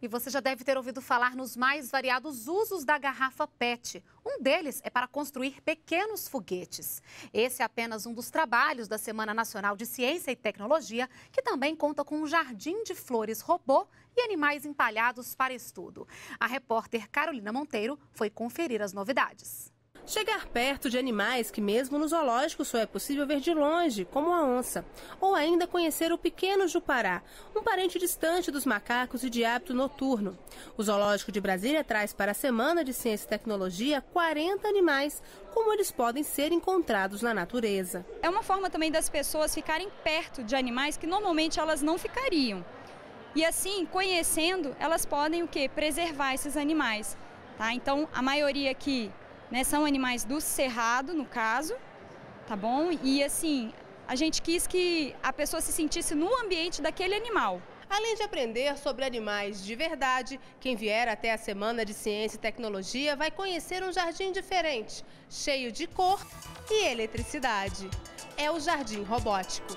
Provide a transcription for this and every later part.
E você já deve ter ouvido falar nos mais variados usos da garrafa PET. Um deles é para construir pequenos foguetes. Esse é apenas um dos trabalhos da Semana Nacional de Ciência e Tecnologia, que também conta com um jardim de flores robô e animais empalhados para estudo. A repórter Carolina Monteiro foi conferir as novidades. Chegar perto de animais que mesmo no zoológico só é possível ver de longe, como a onça. Ou ainda conhecer o pequeno jupará, um parente distante dos macacos e de hábito noturno. O Zoológico de Brasília traz para a Semana de Ciência e Tecnologia 40 animais, como eles podem ser encontrados na natureza. É uma forma também das pessoas ficarem perto de animais que normalmente elas não ficariam. E assim, conhecendo, elas podem o quê? Preservar esses animais. Tá? Então, a maioria aqui são animais do cerrado, no caso, tá bom? E assim, a gente quis que a pessoa se sentisse no ambiente daquele animal. Além de aprender sobre animais de verdade, quem vier até a Semana de Ciência e Tecnologia vai conhecer um jardim diferente, cheio de cor e eletricidade. É o Jardim Robótico.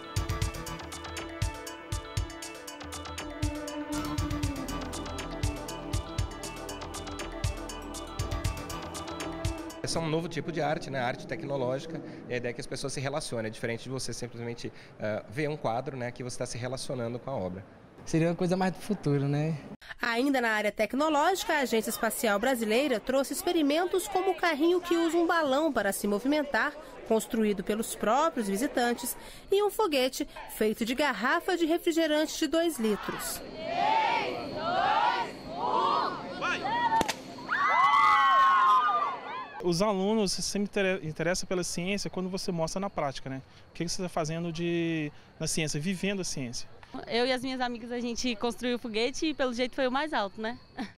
Esse é um novo tipo de arte, né? Arte tecnológica, e a ideia é que as pessoas se relacionem, é diferente de você simplesmente ver um quadro, né, que você está se relacionando com a obra. Seria uma coisa mais do futuro, né? Ainda na área tecnológica, a Agência Espacial Brasileira trouxe experimentos como o carrinho que usa um balão para se movimentar, construído pelos próprios visitantes, e um foguete feito de garrafa de refrigerante de 2 litros. 3, 2, 1, vai! Os alunos se interessam pela ciência quando você mostra na prática, né? O que você está fazendo na ciência, vivendo a ciência. Eu e as minhas amigas, a gente construiu o foguete e pelo jeito foi o mais alto, né?